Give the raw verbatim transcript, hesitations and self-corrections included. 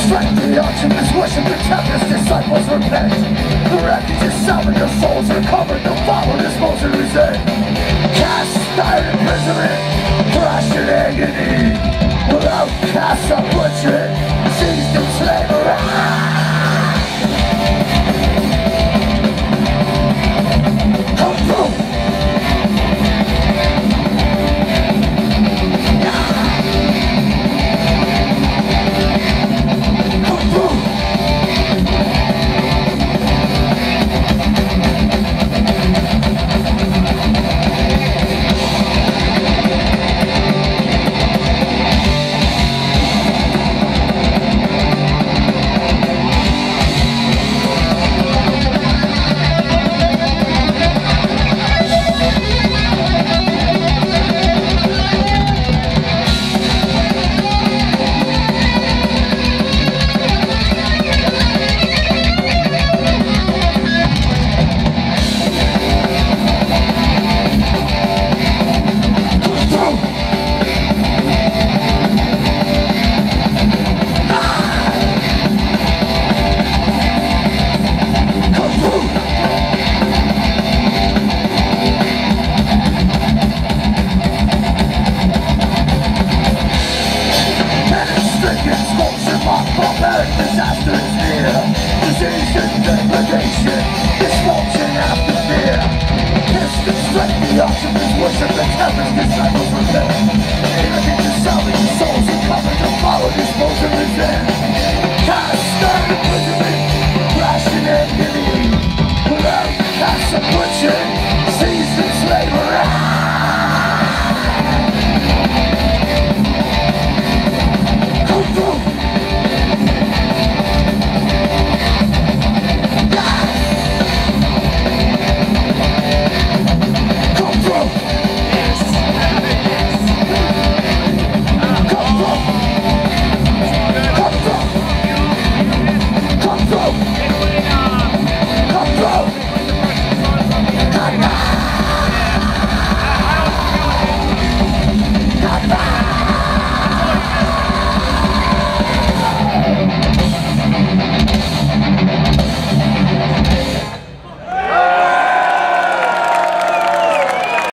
Strike the ultimates, worship the tempest, disciples repent. The refuge is sound, their souls are covered, they'll follow this Moses end. Cast iron imprisonment, crushed in agony, without cast of butchery, seized in slavery. Come through! Worship the tempest, disciples repent. Enemy to salvage souls and cover to follow this Moses end. Cast iron imprisonment, crashing agony, without cast of butchery.